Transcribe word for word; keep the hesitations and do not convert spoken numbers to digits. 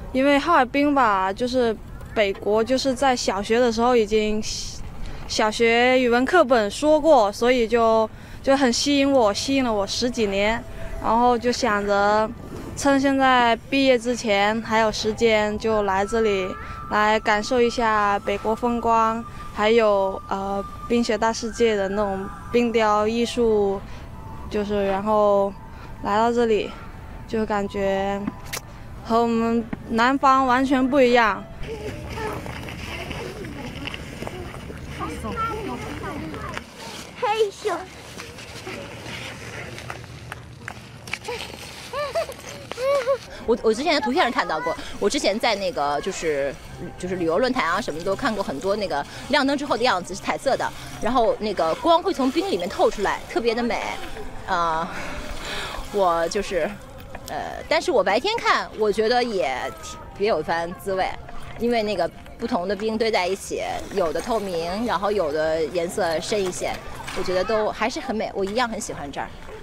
因为哈尔滨吧，就是北国，就是在小学的时候已经小学语文课本说过，所以就就很吸引我，吸引了我十几年。然后就想着趁现在毕业之前还有时间，就来这里来感受一下北国风光，还有呃冰雪大世界的那种冰雕艺术，就是然后来到这里就感觉和我们南方完全不一样。 嘿咻！ 我我之前在图片上看到过，我之前在那个就是就是旅游论坛啊什么都看过很多那个亮灯之后的样子是彩色的，然后那个光会从冰里面透出来，特别的美，啊、呃，我就是呃，但是我白天看我觉得也别有一番滋味，因为那个不同的冰堆在一起，有的透明，然后有的颜色深一些，我觉得都还是很美，我一样很喜欢这儿。